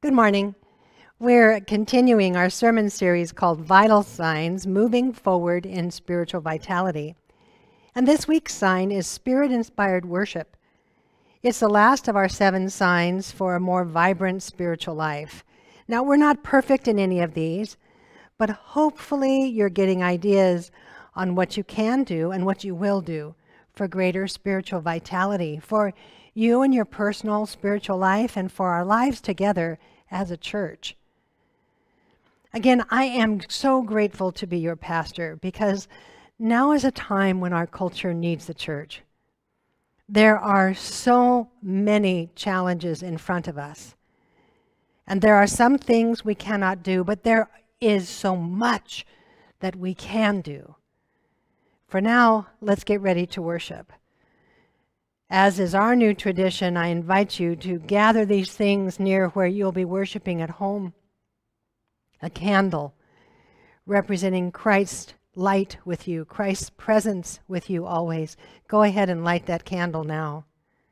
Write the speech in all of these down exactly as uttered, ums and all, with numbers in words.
Good morning. We're continuing our sermon series called Vital Signs, Moving Forward in Spiritual Vitality. And this week's sign is Spirit-Inspired Worship. It's the last of our seven signs for a more vibrant spiritual life. Now, we're not perfect in any of these, but hopefully you're getting ideas on what you can do and what you will do for greater spiritual vitality, for you and your personal spiritual life, and for our lives together as a church. Again, I am so grateful to be your pastor because now is a time when our culture needs the church. There are so many challenges in front of us. And there are some things we cannot do, but there is so much that we can do. For now, let's get ready to worship. As is our new tradition, I invite you to gather these things near where you'll be worshiping at home. A candle representing Christ's light with you, Christ's presence with you always. Go ahead and light that candle now.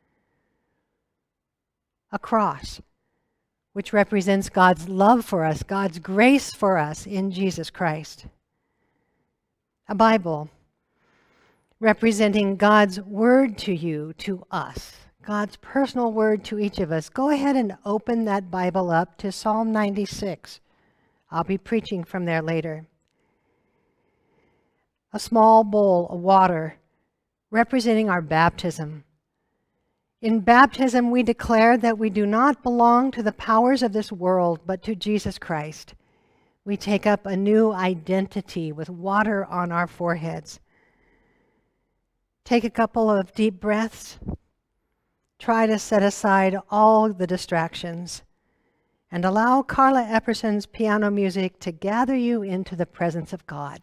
A cross, which represents God's love for us, God's grace for us in Jesus Christ. A Bible, representing God's word to you, to us, God's personal word to each of us. Go ahead and open that Bible up to Psalm ninety-six. I'll be preaching from there later. A small bowl of water, representing our baptism. In baptism, we declare that we do not belong to the powers of this world, but to Jesus Christ. We take up a new identity with water on our foreheads. Take a couple of deep breaths. Try to set aside all the distractions and allow Carla Epperson's piano music to gather you into the presence of God.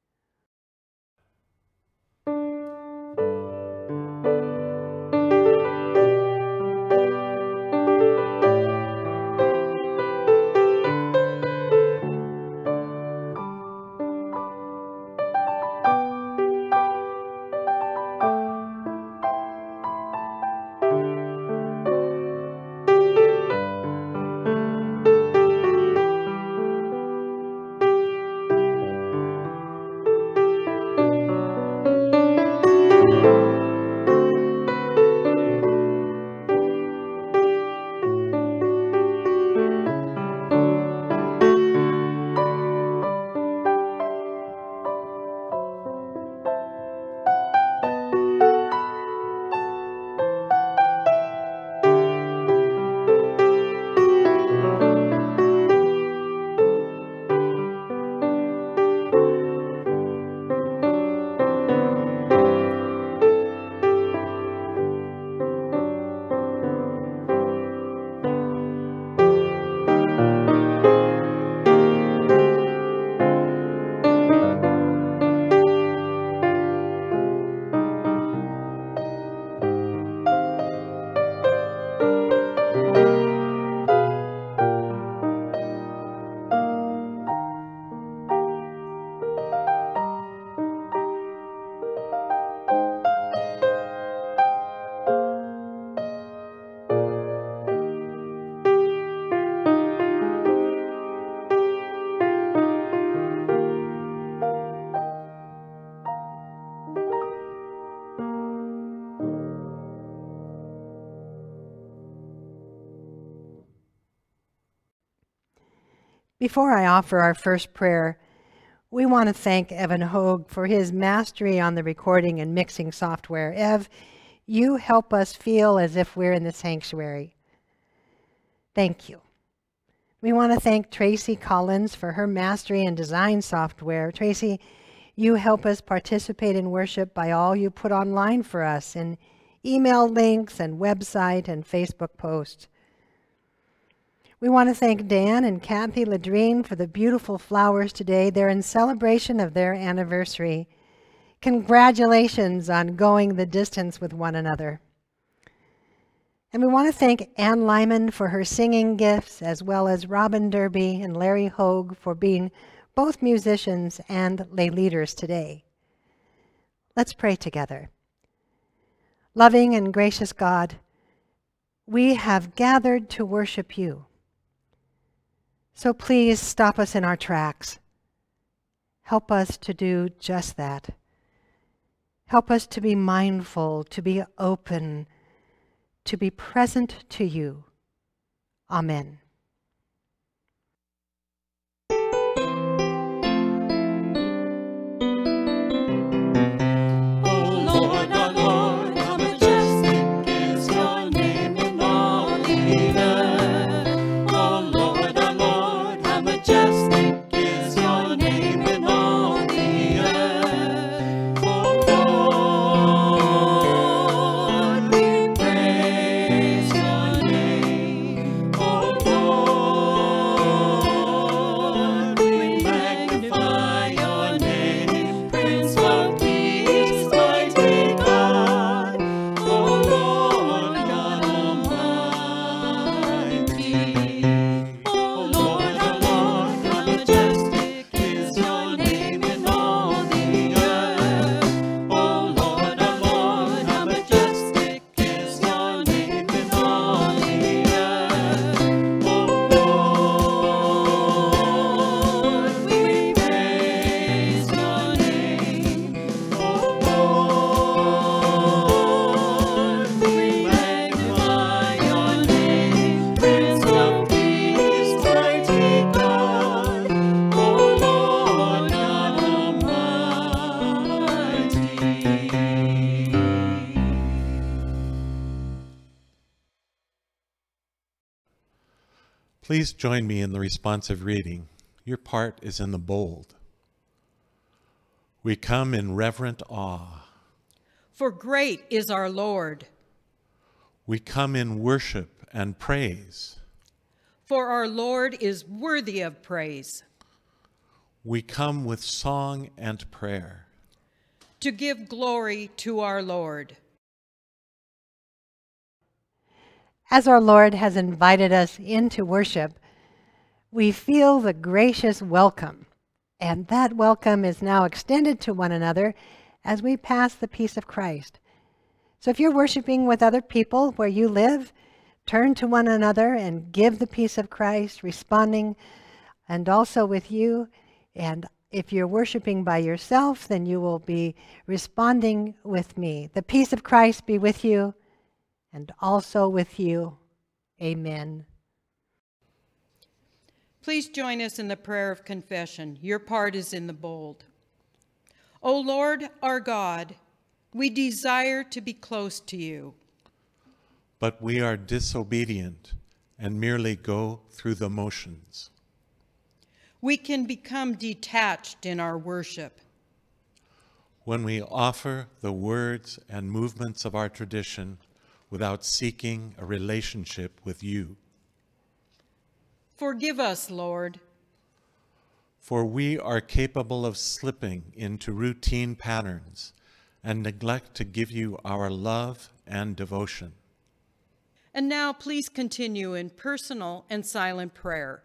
Before I offer our first prayer, we want to thank Evan Hogue for his mastery on the recording and mixing software. Ev, you help us feel as if we're in the sanctuary. Thank you. We want to thank Tracy Collins for her mastery and design software. Tracy, you help us participate in worship by all you put online for us in email links and website and Facebook posts. We want to thank Dan and Kathy Ladrine for the beautiful flowers today. They're in celebration of their anniversary. Congratulations on going the distance with one another. And we want to thank Ann Lyman for her singing gifts, as well as Robin Derby and Larry Hogue for being both musicians and lay leaders today. Let's pray together. Loving and gracious God, we have gathered to worship you. So please stop us in our tracks. Help us to do just that. Help us to be mindful, to be open, to be present to you. Amen. Please join me in the responsive reading. Your part is in the bold. We come in reverent awe. For great is our Lord. We come in worship and praise. For our Lord is worthy of praise. We come with song and prayer. To give glory to our Lord. As our Lord has invited us into worship, we feel the gracious welcome, and that welcome is now extended to one another as we pass the peace of Christ. So if you're worshiping with other people where you live, turn to one another and give the peace of Christ, responding, and also with you. And if you're worshiping by yourself, then you will be responding with me. The peace of Christ be with you, and also with you. Amen. Please join us in the prayer of confession. Your part is in the bold. O Lord, our God, we desire to be close to you. But we are disobedient and merely go through the motions. We can become detached in our worship. When we offer the words and movements of our tradition without seeking a relationship with you. Forgive us, Lord. For we are capable of slipping into routine patterns and neglect to give you our love and devotion. And now please continue in personal and silent prayer.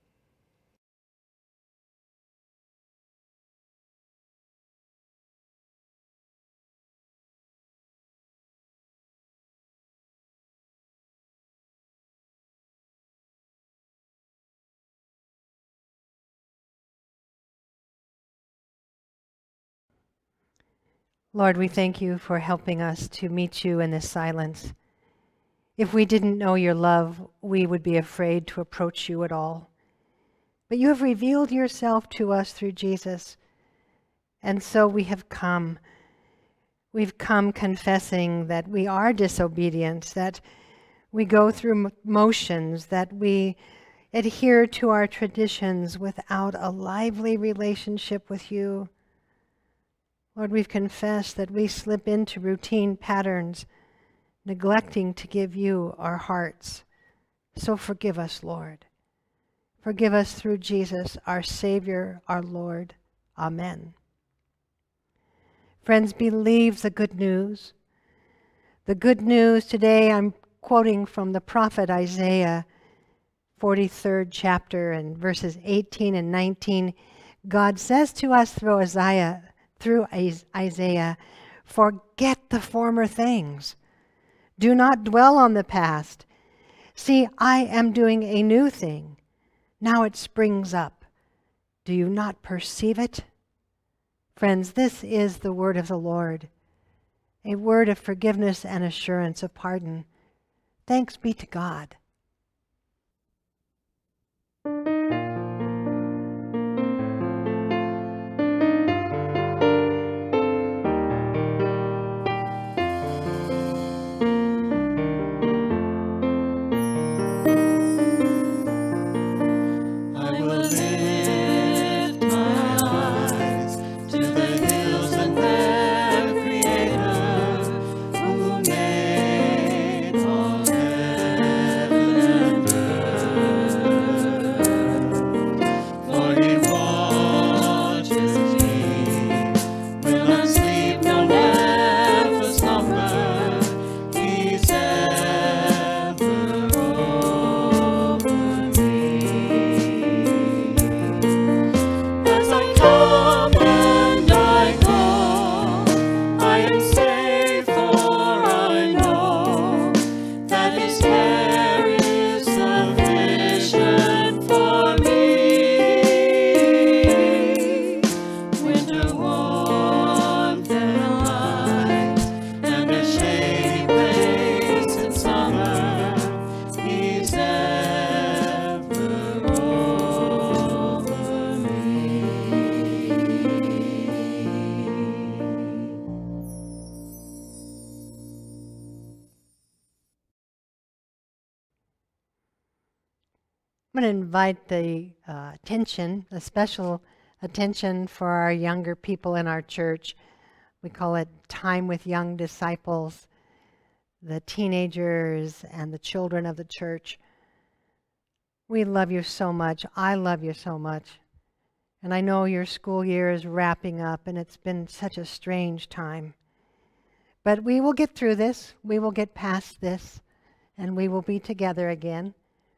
Lord, we thank you for helping us to meet you in this silence. If we didn't know your love, we would be afraid to approach you at all. But you have revealed yourself to us through Jesus, and so we have come. We've come confessing that we are disobedient, that we go through motions, that we adhere to our traditions without a lively relationship with you. Lord, we've confessed that we slip into routine patterns, neglecting to give you our hearts. So forgive us, Lord. Forgive us through Jesus, our Savior, our Lord. Amen. Friends, believe the good news. The good news today, I'm quoting from the prophet Isaiah, forty-third chapter, and verses eighteen and nineteen. God says to us through Isaiah, through Isaiah, forget the former things. Do not dwell on the past. See, I am doing a new thing. Now it springs up. Do you not perceive it? Friends, this is the word of the Lord, a word of forgiveness and assurance of pardon. Thanks be to God. I'm going to invite the uh, attention, a special attention for our younger people in our church. We call it Time with Young Disciples, the teenagers and the children of the church. We love you so much. I love you so much. And I know your school year is wrapping up, and it's been such a strange time. But we will get through this. We will get past this, and we will be together again.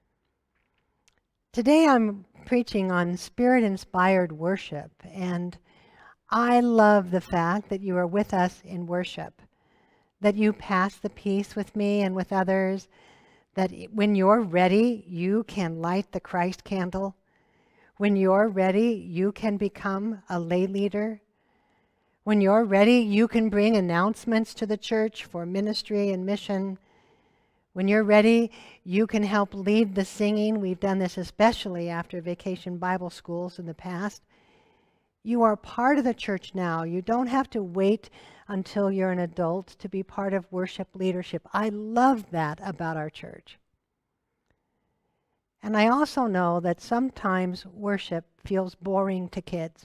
Today I'm preaching on Spirit-inspired worship, and I love the fact that you are with us in worship, that you pass the peace with me and with others, that when you're ready, you can light the Christ candle. When you're ready, you can become a lay leader. When you're ready, you can bring announcements to the church for ministry and mission. When you're ready, you can help lead the singing. We've done this especially after Vacation Bible Schools in the past. You are part of the church now. You don't have to wait until you're an adult to be part of worship leadership. I love that about our church. And I also know that sometimes worship feels boring to kids.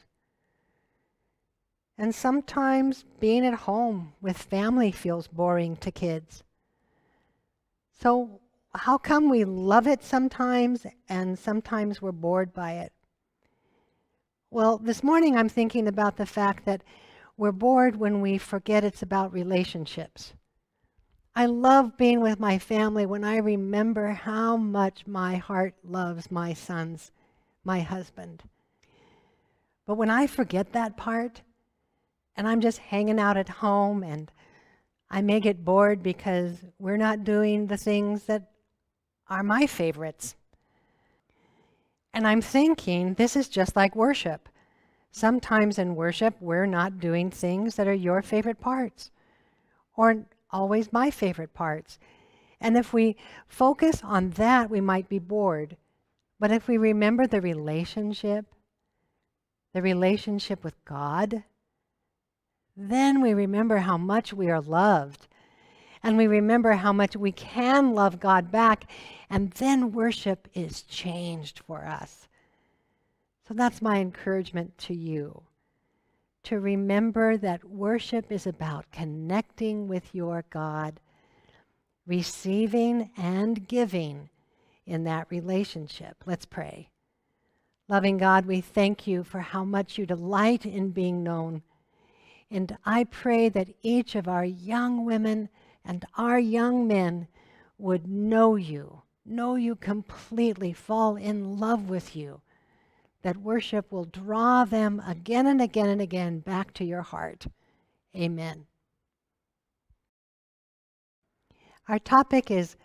And sometimes being at home with family feels boring to kids. So how come we love it sometimes and sometimes we're bored by it? Well, this morning I'm thinking about the fact that we're bored when we forget it's about relationships. I love being with my family when I remember how much my heart loves my sons, my husband. But when I forget that part, and I'm just hanging out at home, and I may get bored because we're not doing the things that are my favorites. And I'm thinking, this is just like worship. Sometimes in worship, we're not doing things that are your favorite parts, or always my favorite parts. And if we focus on that, we might be bored. But if we remember the relationship, the relationship with God, then we remember how much we are loved. And we remember how much we can love God back. And then worship is changed for us. So that's my encouragement to you. To remember that worship is about connecting with your God, receiving and giving in that relationship. Let's pray. Loving God, we thank you for how much you delight in being known. And I pray that each of our young women and our young men would know you, know you completely, fall in love with you, that worship will draw them again and again and again back to your heart. Amen. Our topic is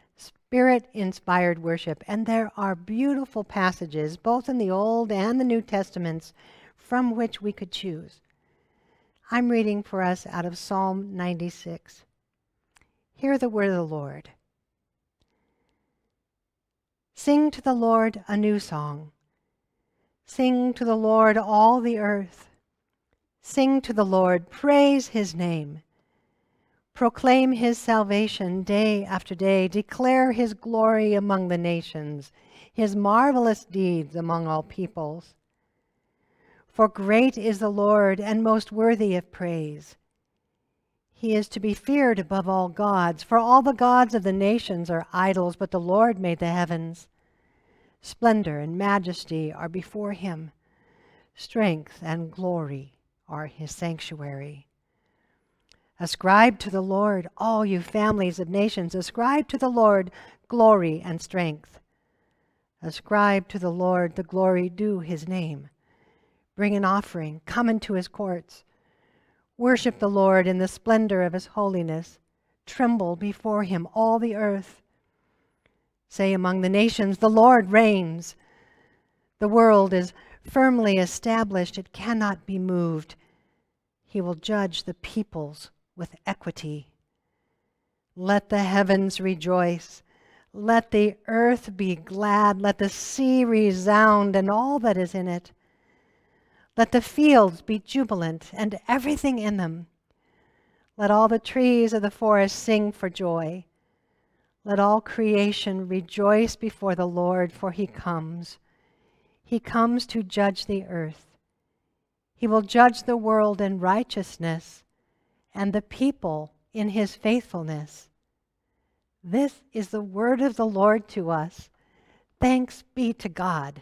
Spirit-inspired worship. And there are beautiful passages, both in the Old and the New Testaments, from which we could choose. I'm reading for us out of Psalm ninety-six. Hear the word of the Lord. Sing to the Lord a new song. Sing to the Lord all the earth. Sing to the Lord, praise his name. Proclaim his salvation day after day. Declare his glory among the nations, his marvelous deeds among all peoples. For great is the Lord and most worthy of praise. He is to be feared above all gods, for all the gods of the nations are idols, but the Lord made the heavens. Splendor and majesty are before him. Strength and glory are his sanctuary. Ascribe to the Lord, all you families of nations. Ascribe to the Lord glory and strength. Ascribe to the Lord the glory due his name. Bring an offering, come into his courts. Worship the Lord in the splendor of his holiness. Tremble before him, all the earth. Say among the nations, the Lord reigns. The world is firmly established, it cannot be moved. He will judge the peoples with equity. Let the heavens rejoice. Let the earth be glad. Let the sea resound and all that is in it. Let the fields be jubilant and everything in them. Let all the trees of the forest sing for joy. Let all creation rejoice before the Lord, for he comes. He comes to judge the earth. He will judge the world in righteousness and the people in his faithfulness. This is the word of the Lord to us. Thanks be to God.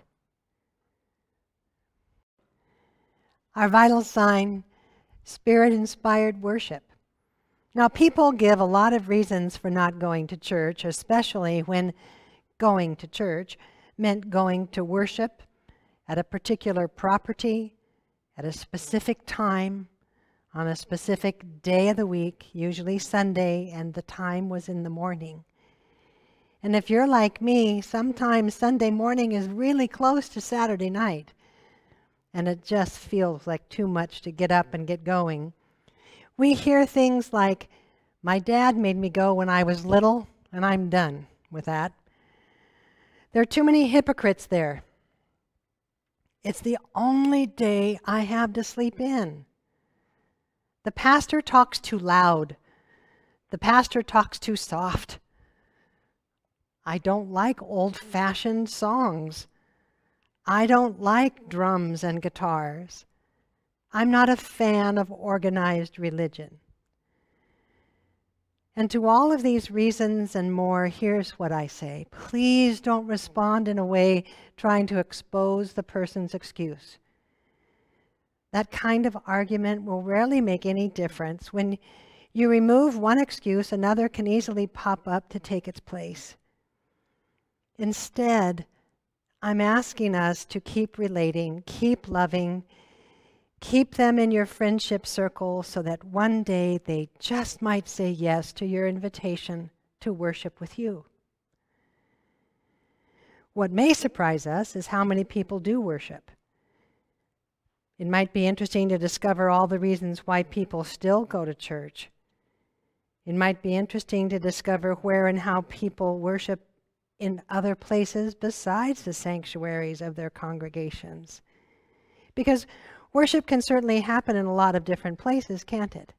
Our vital sign, Spirit-inspired worship. Now, people give a lot of reasons for not going to church, especially when going to church meant going to worship at a particular property, at a specific time, on a specific day of the week, usually Sunday, and the time was in the morning. And if you're like me, sometimes Sunday morning is really close to Saturday night, and it just feels like too much to get up and get going. We hear things like, my dad made me go when I was little, and I'm done with that. There are too many hypocrites there. It's the only day I have to sleep in. The pastor talks too loud. The pastor talks too soft. I don't like old-fashioned songs. I don't like drums and guitars. I'm not a fan of organized religion. And to all of these reasons and more, here's what I say. Please don't respond in a way trying to expose the person's excuse. That kind of argument will rarely make any difference. When you remove one excuse, another can easily pop up to take its place. Instead, I'm asking us to keep relating, keep loving, keep them in your friendship circle so that one day they just might say yes to your invitation to worship with you. What may surprise us is how many people do worship. It might be interesting to discover all the reasons why people still go to church. It might be interesting to discover where and how people worship in other places besides the sanctuaries of their congregations. Because worship can certainly happen in a lot of different places, can't it?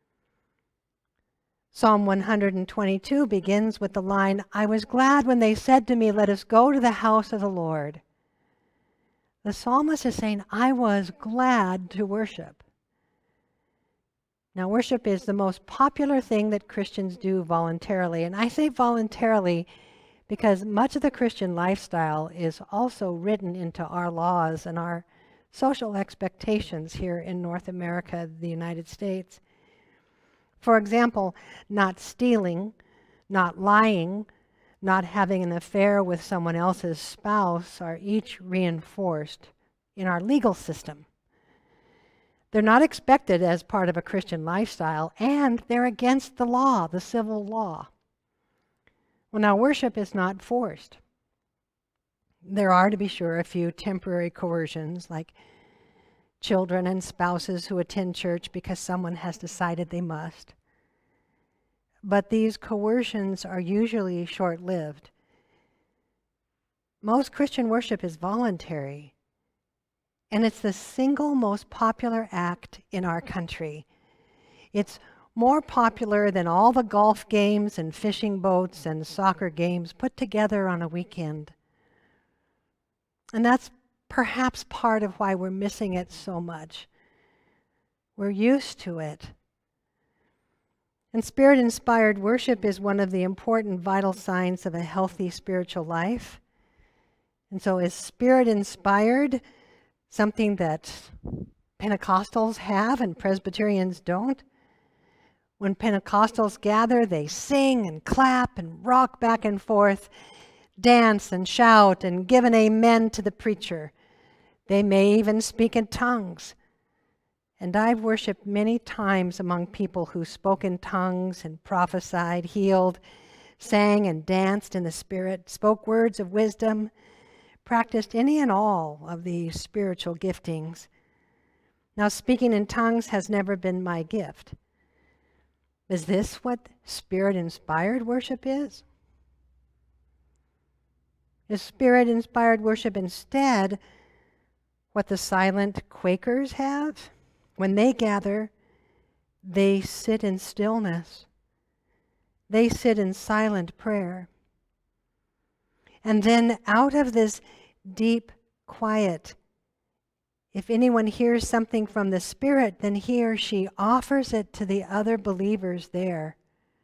Psalm one hundred twenty-two begins with the line, I was glad when they said to me, let us go to the house of the Lord. The psalmist is saying, I was glad to worship. Now, worship is the most popular thing that Christians do voluntarily. And I say voluntarily because much of the Christian lifestyle is also written into our laws and our social expectations here in North America, the United States. For example, not stealing, not lying, not having an affair with someone else's spouse are each reinforced in our legal system. They're not expected as part of a Christian lifestyle, and they're against the law, the civil law. Well, now worship is not forced. There are, to be sure, a few temporary coercions, like children and spouses who attend church because someone has decided they must. But these coercions are usually short-lived. Most Christian worship is voluntary, and it's the single most popular act in our country. It's more popular than all the golf games and fishing boats and soccer games put together on a weekend. And that's perhaps part of why we're missing it so much. We're used to it. And Spirit-inspired worship is one of the important vital signs of a healthy spiritual life. And so is Spirit-inspired something that Pentecostals have and Presbyterians don't? When Pentecostals gather, they sing and clap and rock back and forth, dance and shout and give an amen to the preacher. They may even speak in tongues. And I've worshiped many times among people who spoke in tongues and prophesied, healed, sang and danced in the Spirit, spoke words of wisdom, practiced any and all of these spiritual giftings. Now, speaking in tongues has never been my gift. Is this what Spirit-inspired worship is? Is Spirit-inspired worship instead what the silent Quakers have? When they gather, they sit in stillness. They sit in silent prayer. And then out of this deep quiet, if anyone hears something from the Spirit, then he or she offers it to the other believers there.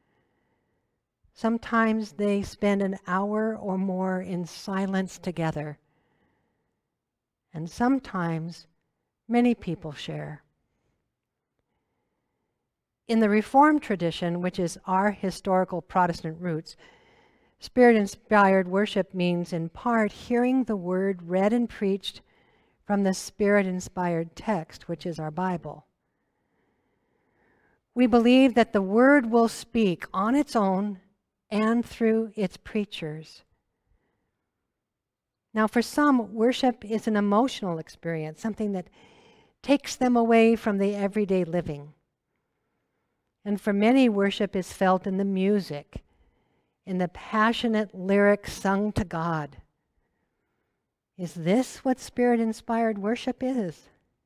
Sometimes they spend an hour or more in silence together. And sometimes many people share. In the Reformed tradition, which is our historical Protestant roots, Spirit-inspired worship means, in part, hearing the Word read and preached from the Spirit-inspired text, which is our Bible. We believe that the Word will speak on its own and through its preachers. Now, for some, worship is an emotional experience, something that takes them away from the everyday living. And for many, worship is felt in the music, in the passionate lyrics sung to God. Is this what Spirit-inspired worship is?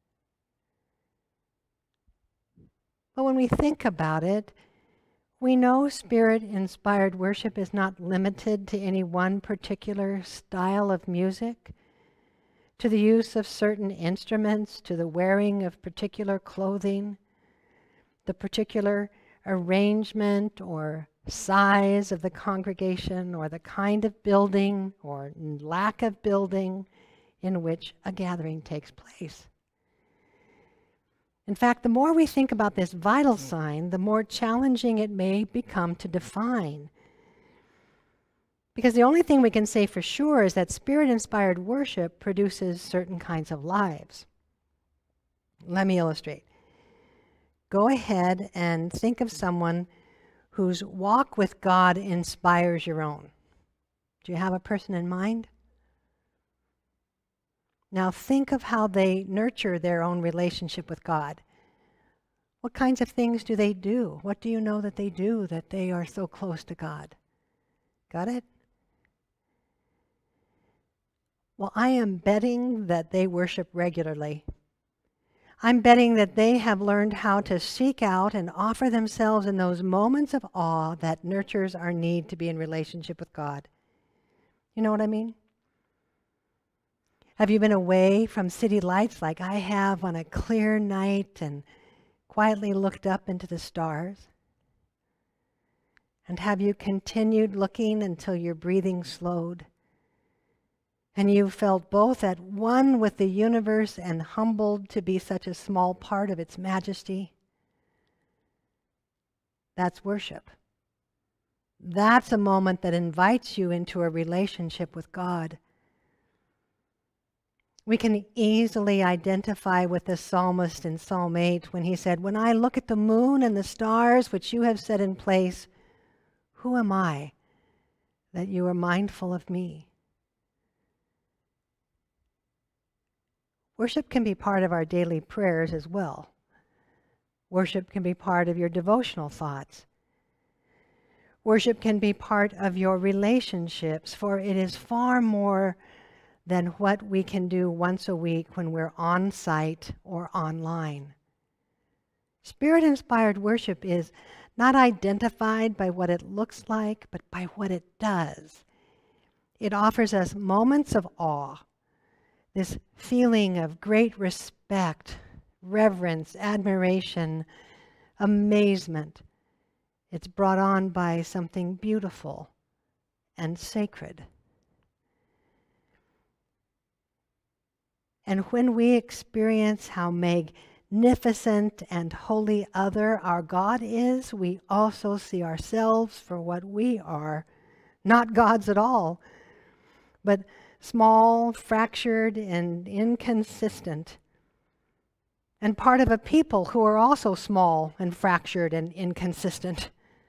But when we think about it, we know Spirit-inspired worship is not limited to any one particular style of music, to the use of certain instruments, to the wearing of particular clothing, the particular arrangement or size of the congregation, or the kind of building or lack of building in which a gathering takes place. In fact, the more we think about this vital sign, the more challenging it may become to define. Because the only thing we can say for sure is that Spirit-inspired worship produces certain kinds of lives. Let me illustrate. Go ahead and think of someone whose walk with God inspires your own. Do you have a person in mind? Now think of how they nurture their own relationship with God. What kinds of things do they do? What do you know that they do that they are so close to God? Got it? Well, I am betting that they worship regularly. I'm betting that they have learned how to seek out and offer themselves in those moments of awe that nurtures our need to be in relationship with God. You know what I mean? Have you been away from city lights like I have on a clear night and quietly looked up into the stars? And have you continued looking until your breathing slowed? And you felt both at one with the universe and humbled to be such a small part of its majesty? That's worship. That's a moment that invites you into a relationship with God. We can easily identify with the psalmist in Psalm eight when he said, "When I look at the moon and the stars which you have set in place, who am I that you are mindful of me. Worship can be part of our daily prayers as well. Worship can be part of your devotional thoughts. Worship can be part of your relationships, for it is far more than what we can do once a week when we're on site or online. Spirit-inspired worship is not identified by what it looks like, but by what it does. It offers us moments of awe, this feeling of great respect, reverence, admiration, amazement. It's brought on by something beautiful and sacred. And when we experience how magnificent and holy other our God is, we also see ourselves for what we are, not gods at all, but small, fractured, and inconsistent, and part of a people who are also small and fractured and inconsistent.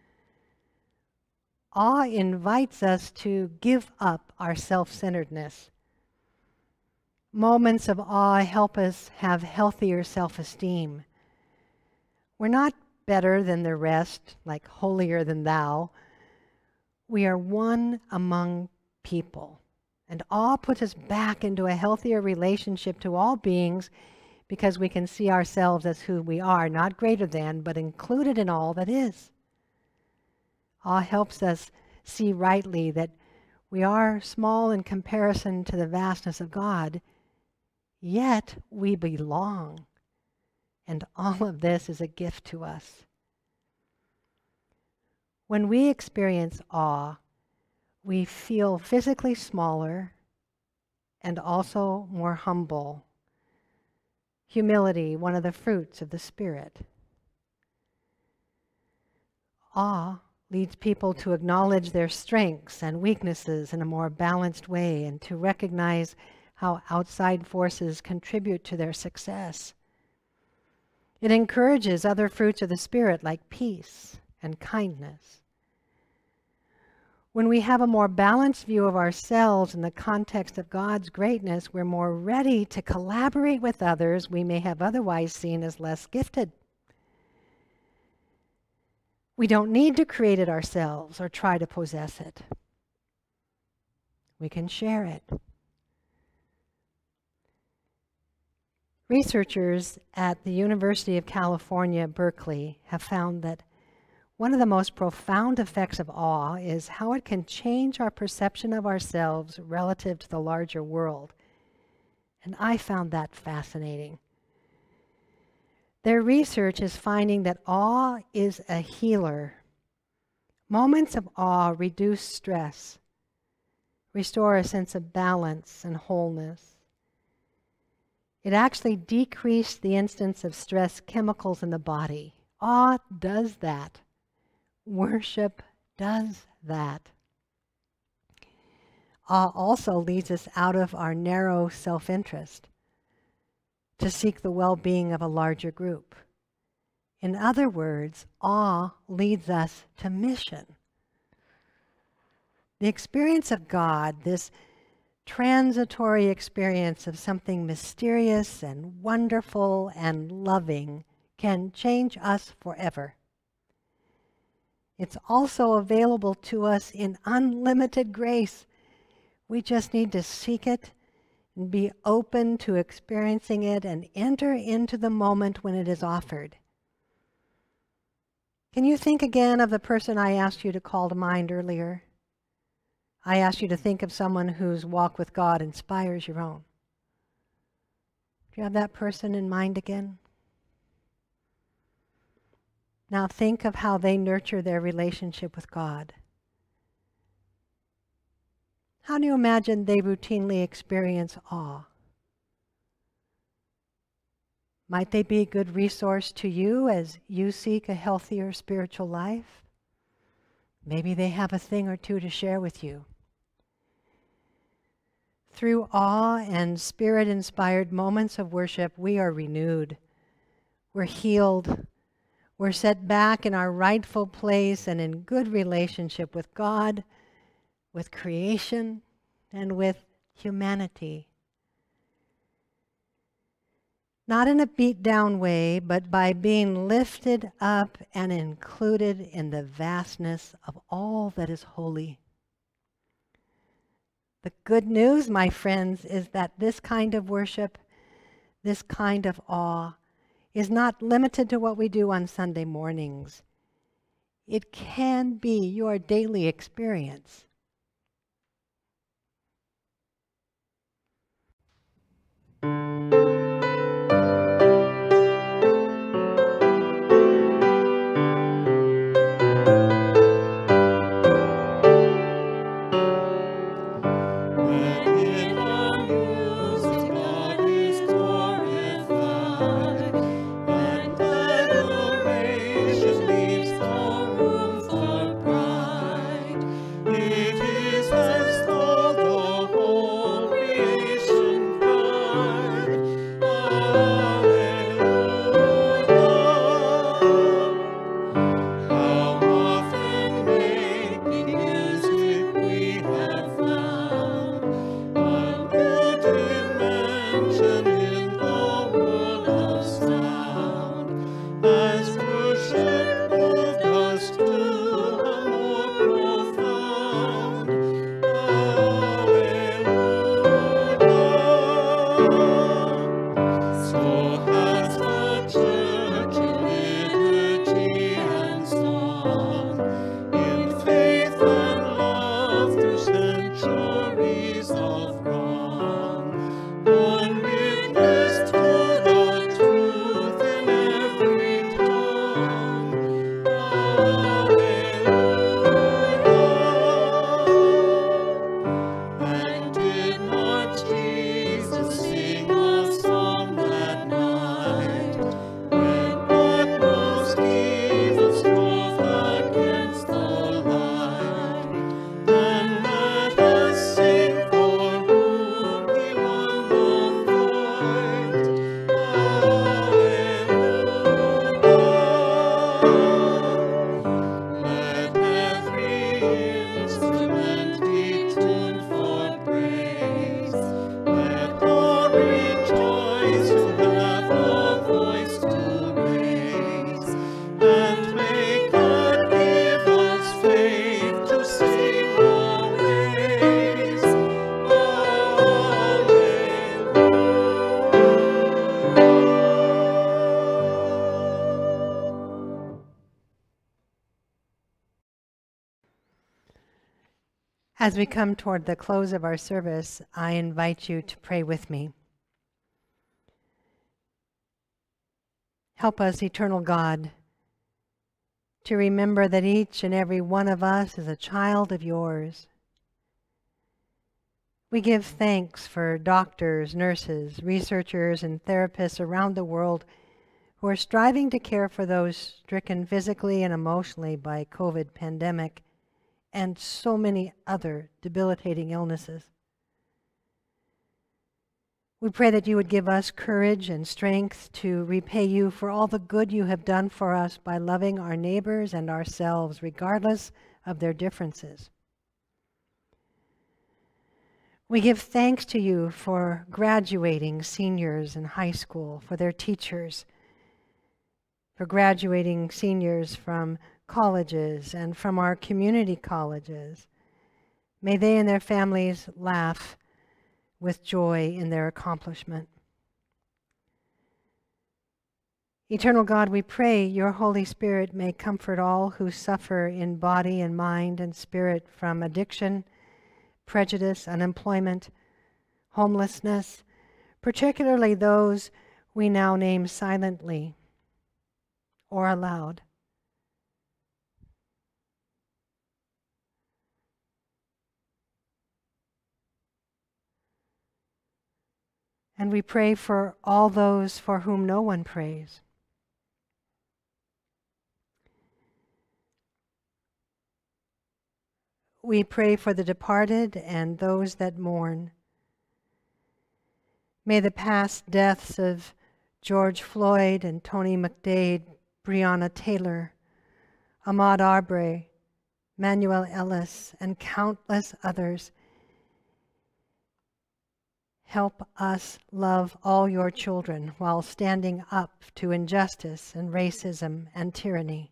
Awe invites us to give up our self-centeredness. Moments of awe help us have healthier self-esteem. We're not better than the rest, like holier than thou. We are one among people. And awe puts us back into a healthier relationship to all beings because we can see ourselves as who we are, not greater than, but included in all that is. Awe helps us see rightly that we are small in comparison to the vastness of God, yet we belong. And all of this is a gift to us. When we experience awe, we feel physically smaller and also more humble. Humility, one of the fruits of the Spirit. Awe leads people to acknowledge their strengths and weaknesses in a more balanced way and to recognize how outside forces contribute to their success. It encourages other fruits of the Spirit like peace and kindness. When we have a more balanced view of ourselves in the context of God's greatness, we're more ready to collaborate with others we may have otherwise seen as less gifted. We don't need to create it ourselves or try to possess it. We can share it. Researchers at the University of California, Berkeley, have found that one of the most profound effects of awe is how it can change our perception of ourselves relative to the larger world. And I found that fascinating. Their research is finding that awe is a healer. Moments of awe reduce stress, restore a sense of balance and wholeness. It actually decreased the instance of stress chemicals in the body. Awe does that. Worship does that. Awe also leads us out of our narrow self-interest to seek the well-being of a larger group. In other words, awe leads us to mission. The experience of God, this transitory experience of something mysterious and wonderful and loving, can change us forever. It's also available to us in unlimited grace. We just need to seek it and be open to experiencing it and enter into the moment when it is offered. Can you think again of the person I asked you to call to mind earlier? I asked you to think of someone whose walk with God inspires your own. Do you have that person in mind again? Now think of how they nurture their relationship with God. How do you imagine they routinely experience awe? Might they be a good resource to you as you seek a healthier spiritual life? Maybe they have a thing or two to share with you. Through awe and Spirit-inspired moments of worship, we are renewed. We're healed. We're set back in our rightful place and in good relationship with God, with creation, and with humanity. Not in a beat-down way, but by being lifted up and included in the vastness of all that is holy. The good news, my friends, is that this kind of worship, this kind of awe, is not limited to what we do on Sunday mornings. It can be your daily experience. As we come toward the close of our service, I invite you to pray with me. Help us, eternal God, to remember that each and every one of us is a child of yours. We give thanks for doctors, nurses, researchers, and therapists around the world who are striving to care for those stricken physically and emotionally by COVID pandemic and so many other debilitating illnesses. We pray that you would give us courage and strength to repay you for all the good you have done for us by loving our neighbors and ourselves, regardless of their differences. We give thanks to you for graduating seniors in high school, for their teachers, for graduating seniors from colleges and from our community colleges. May they and their families laugh with joy in their accomplishment. Eternal God, we pray your Holy Spirit may comfort all who suffer in body and mind and spirit from addiction, prejudice, unemployment, homelessness, particularly those we now name silently or aloud. And we pray for all those for whom no one prays. We pray for the departed and those that mourn. May the past deaths of George Floyd and Tony McDade, Breonna Taylor, Ahmaud Arbery, Manuel Ellis, and countless others. Help us love all your children while standing up to injustice and racism and tyranny.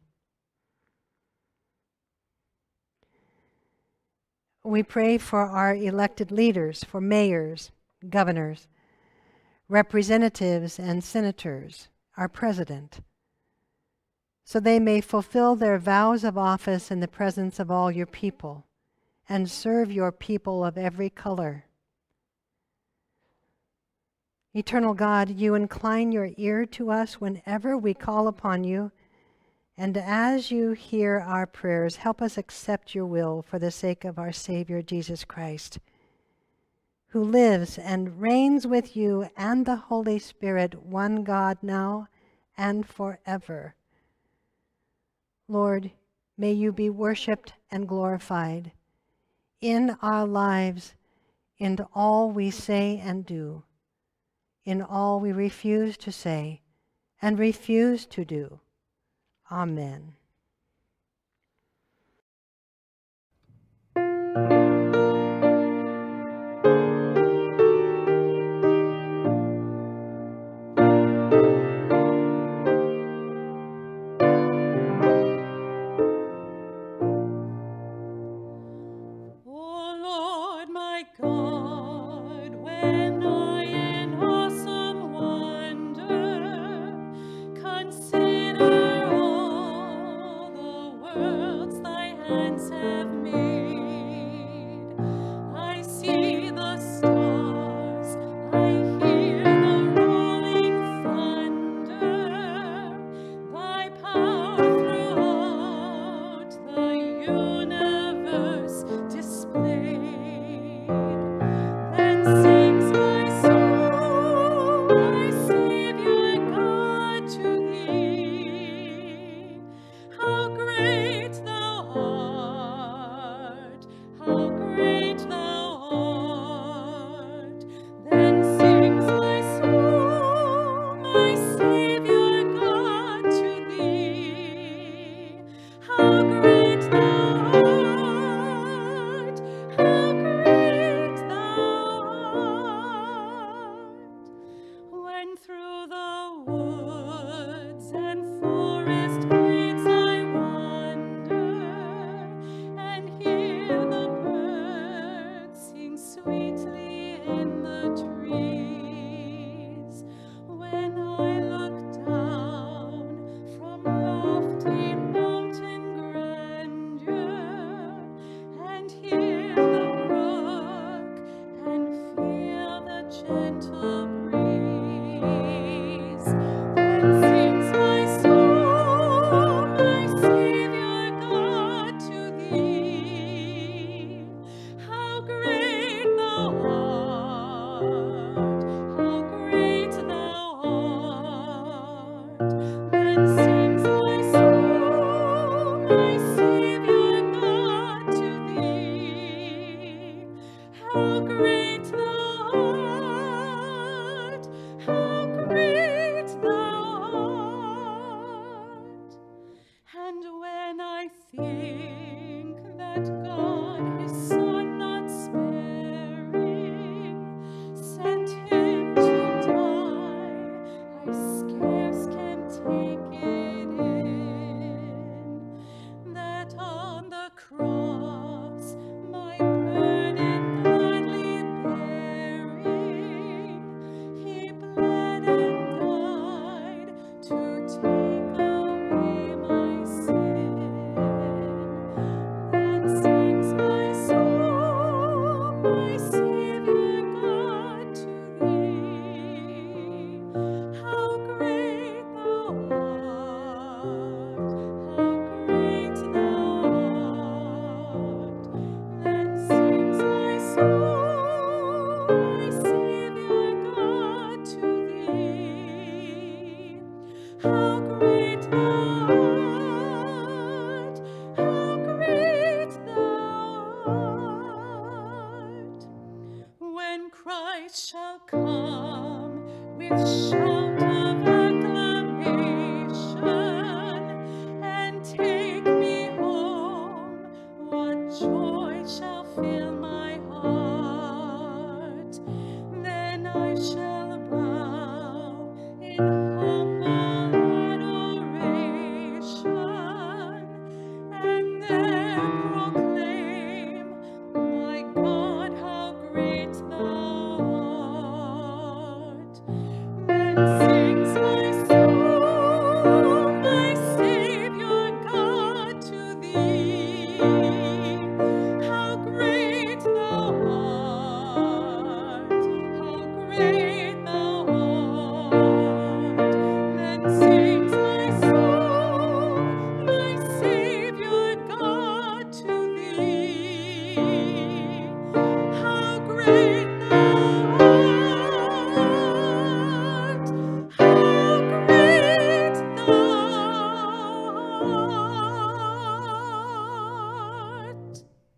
We pray for our elected leaders, for mayors, governors, representatives, and senators, our president, so they may fulfill their vows of office in the presence of all your people and serve your people of every color. Eternal God, you incline your ear to us whenever we call upon you, and as you hear our prayers, help us accept your will for the sake of our Savior, Jesus Christ, who lives and reigns with you and the Holy Spirit, one God, now and forever. Lord, may you be worshiped and glorified in our lives, in all we say and do, in all we refuse to say and refuse to do. Amen. shall bow in humble adoration, and then proclaim, my God, how great thou art. Then sings my soul, my Savior God, to thee, how great thou art, how great thou art. Then sings my soul, my Savior God, to thee, how great thou art, how great thou art.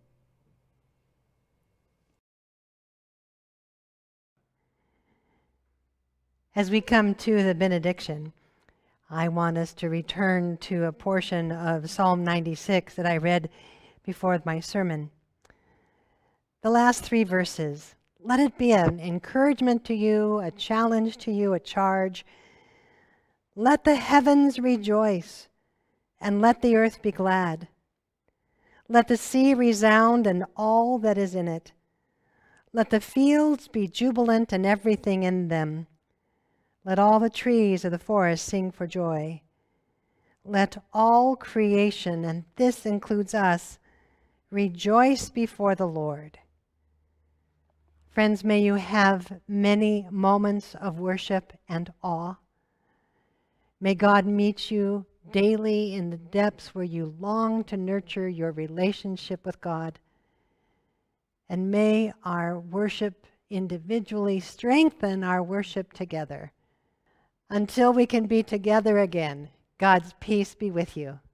As we come to the benediction, I want us to return to a portion of Psalm ninety-six that I read before my sermon. The last three verses, let it be an encouragement to you, a challenge to you, a charge. Let the heavens rejoice, and let the earth be glad. Let the sea resound and all that is in it. Let the fields be jubilant and everything in them. Let all the trees of the forest sing for joy. Let all creation, and this includes us, rejoice before the Lord. Friends, may you have many moments of worship and awe. May God meet you daily in the depths where you long to nurture your relationship with God. And may our worship individually strengthen our worship together. Until we can be together again, God's peace be with you.